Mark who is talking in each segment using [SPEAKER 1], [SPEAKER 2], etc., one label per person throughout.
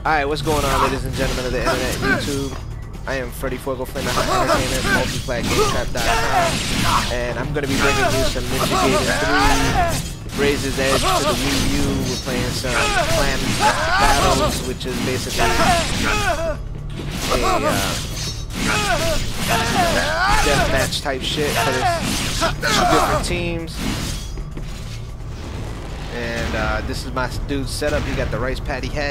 [SPEAKER 1] Alright, what's going on, ladies and gentlemen of the internet, YouTube? I am FredEFuego from the Entertainment, multiplatgametrap.com, and I'm going to be bringing you some Ninja Gaiden 3 Raises Edge for the Wii U. We're playing some clan battles, which is basically a deathmatch type shit, but it's 2 different teams. And this is my dude's setup. He got the rice patty hat.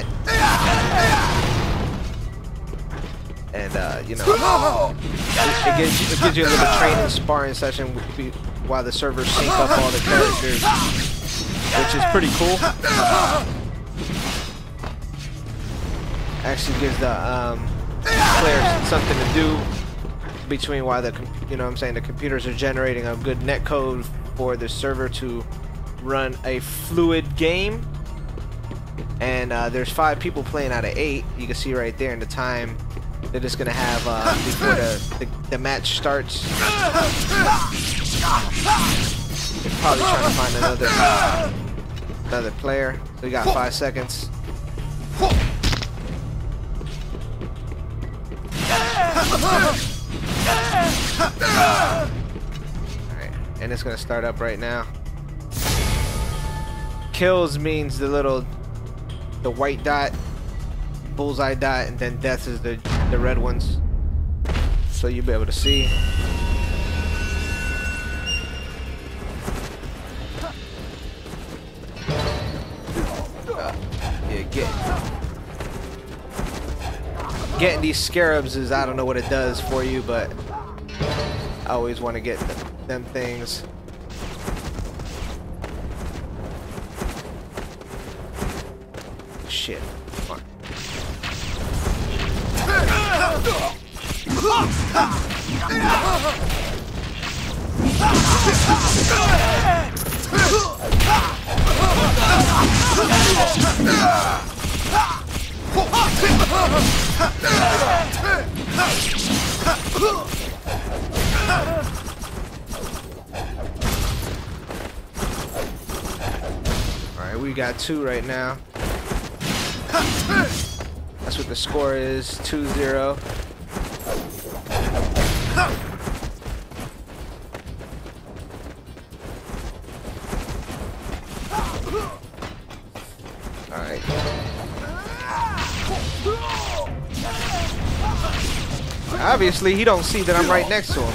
[SPEAKER 1] And you know, it gives you a little training sparring session while the servers sync up all the characters, which is pretty cool. Actually gives the players something to do between while the the computers are generating a good netcode for the server to run a fluid game. And there's 5 people playing out of 8. You can see right there in the time they're just gonna have before the match starts. They're probably trying to find another player. So we got 5 seconds. Alright, and it's gonna start up right now. Kills means the white dot, bullseye dot, and then death is the red ones, so you'll be able to see. Yeah, getting these scarabs is, I don't know what it does for you, but I always want to get them things. Shit. Come on. Alright, we got 2 right now. That's what the score is, 2-0. Alright. Obviously, he don't see that I'm right next to him.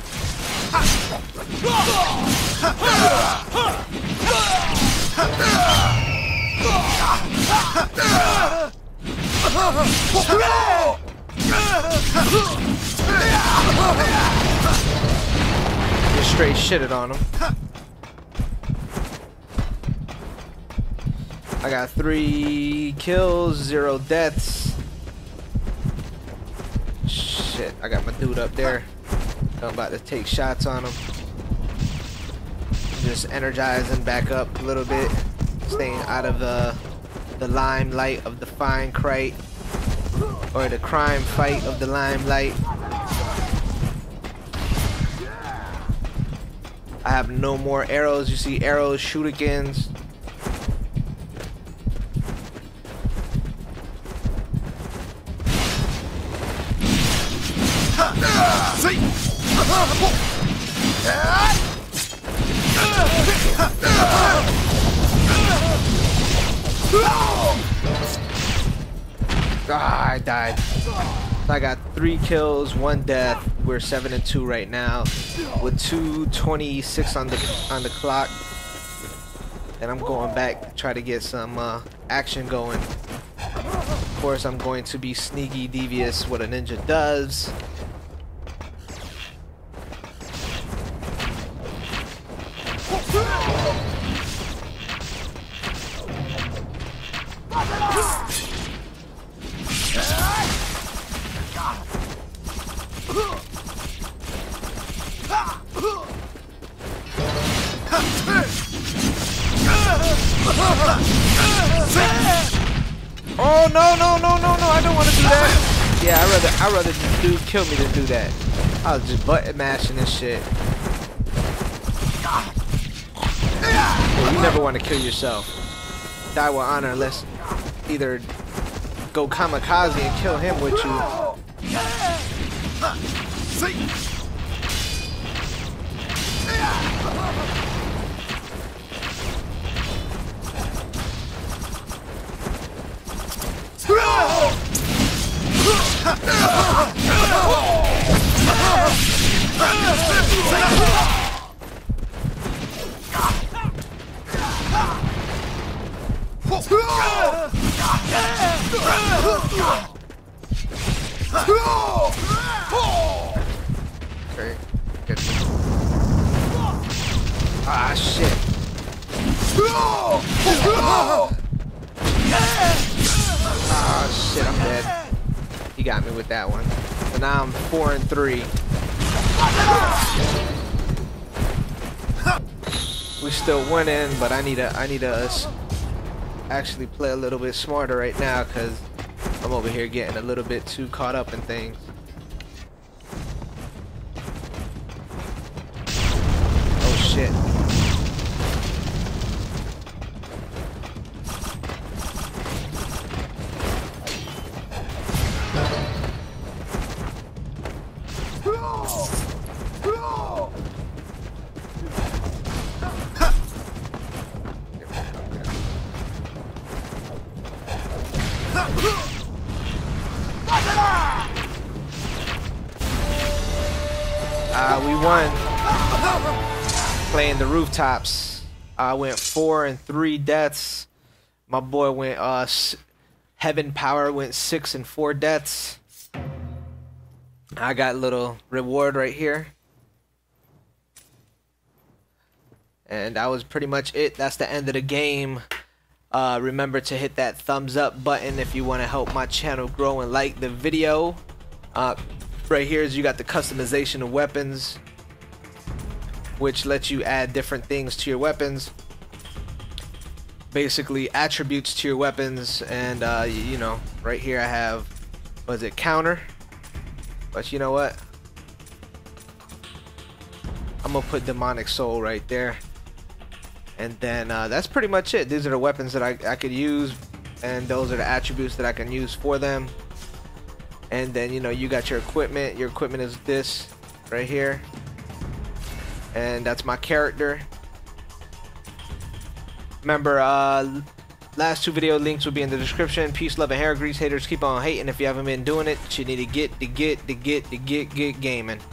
[SPEAKER 1] Just straight shitted on him. I got 3 kills, 0 deaths. Shit, I got my dude up there. I'm about to take shots on him. Just energizing back up a little bit, staying out of the limelight of the fine crite, or the crime fight of the limelight. I have no more arrows. You see arrows, shoot-agains. Ah, I died. I got 3 kills, 1 death. We're 7-2 right now, with 2:26 on the clock. And I'm going back to try to get some action going. Of course, I'm going to be sneaky, devious, what a ninja does. Oh no, I don't want to do that. Yeah, I'd rather the dude kill me than do that. I was just button mashing this shit. Yeah, you never want to kill yourself. Die with honor, unless either go kamikaze and kill him with you. Okay. Good. Ah, shit. Ah, shit, I'm dead. He got me with that one. So now I'm 4-3. We still winning, but I need us actually play a little bit smarter right now, because I'm over here getting a little bit too caught up in things. Oh shit. We won playing the rooftops. I went 4-3 deaths. My boy went Heaven Power went 6-4 deaths. I got a little reward right here. And that was pretty much it. That's the end of the game. Remember to hit that thumbs up button if you want to help my channel grow, and like the video. Right here is you got the customization of weapons, which lets you add different things to your weapons. Basically attributes to your weapons. And you know, right here I have, was it counter? But you know what? I'm gonna put demonic soul right there. And then that's pretty much it. These are the weapons that I could use, and those are the attributes that I can use for them. And then, you know, you got your equipment. Your equipment is this right here, and that's my character. Remember, last 2 video links will be in the description. Peace, love, and hair grease. Haters keep on hating. If you haven't been doing it, you need to get gaming.